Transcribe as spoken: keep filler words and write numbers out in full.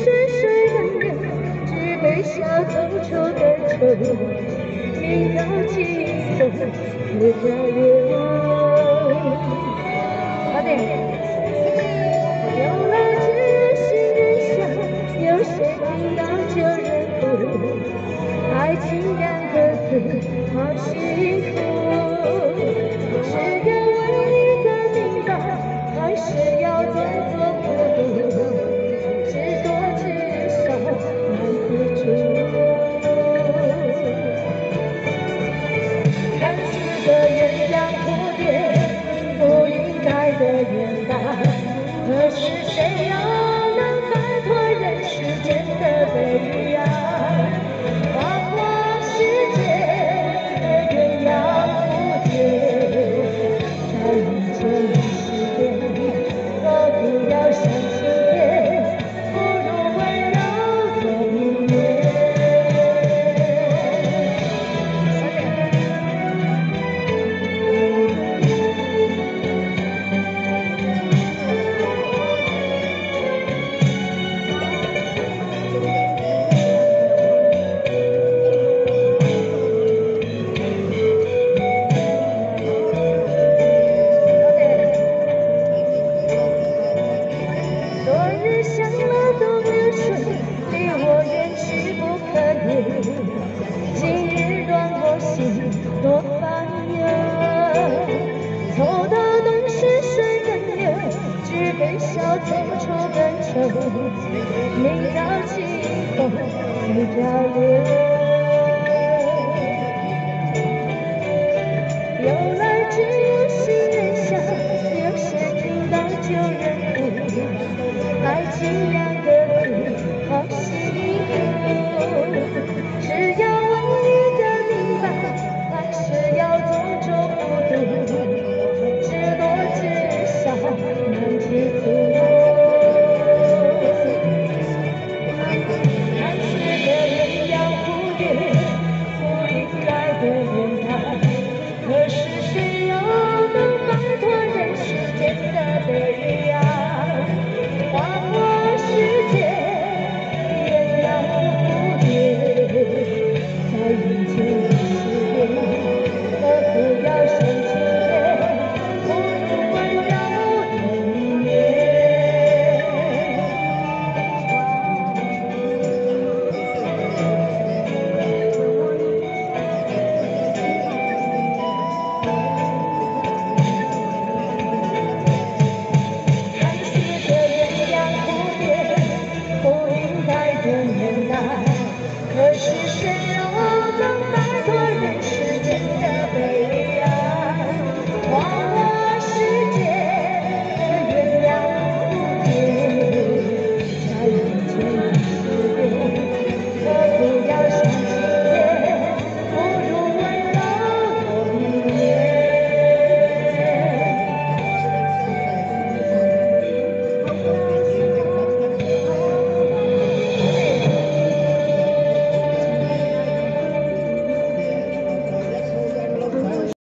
水水冷冷，只悲笑走出的愁。明朝清风，越加越浓。好点。由来只有新人笑，有谁听到旧人哭？爱情两个字，好幸福。是要为你的明白，还是要装作孤独？知多知少，难自处。看似的鸳鸯蝴蝶，不应该的远大。可是谁又能摆脱人世间的悲哀？花花世界的鸳鸯蝴蝶，在遇见你时间，若不要想晴天，不如温柔的明月。想了都流水，离我远去不可留。今日乱我心多烦忧，抽到东逝水更流，只悲笑走出更愁。明朝清风随潮流，由来只有新人笑，有谁听到旧人哭？爱情。